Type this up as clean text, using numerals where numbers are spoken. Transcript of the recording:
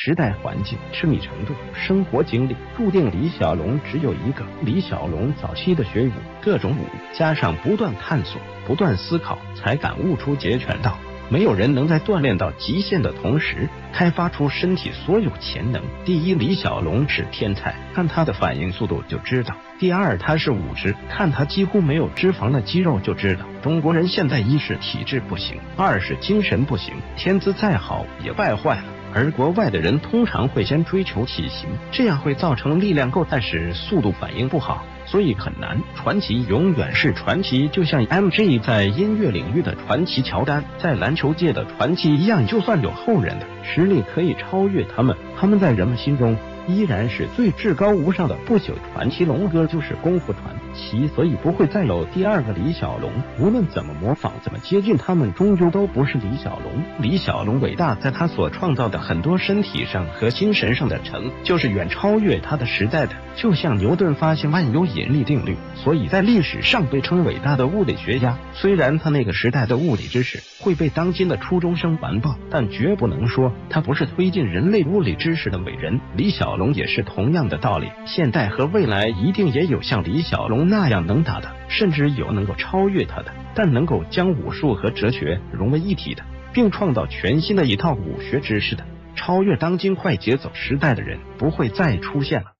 时代环境、痴迷程度、生活经历，注定李小龙只有一个。李小龙早期的学武，各种武，加上不断探索、不断思考，才感悟出截拳道。没有人能在锻炼到极限的同时，开发出身体所有潜能。第一，李小龙是天才，看他的反应速度就知道。第二，他是武师，看他几乎没有脂肪的肌肉就知道。中国人现在一是体质不行，二是精神不行，天资再好也败坏了。而国外的人通常会先追求体型，这样会造成力量够，但是速度反应不好，所以很难。传奇永远是传奇，就像 MJ 在音乐领域的传奇，乔丹在篮球界的传奇一样，就算有后人的实力可以超越他们，他们在人们心中依然是最至高无上的。不朽传奇龙哥就是功夫传奇，所以不会再有第二个李小龙。无论怎么模仿，怎么接近，他们终究都不是李小龙。李小龙伟大，在他所创造的很多身体上和精神上的成就是远超越他的时代的。就像牛顿发现万有引力定律，所以在历史上被称伟大的物理学家。虽然他那个时代的物理知识会被当今的初中生完爆，但绝不能说他不是推进人类物理知识的伟人。李小龙也是同样的道理，现代和未来一定也有像李小龙那样能打的，甚至有能够超越他的，但能够将武术和哲学融为一体的，并创造全新的一套武学知识的。超越当今快节奏时代的人不会再出现了。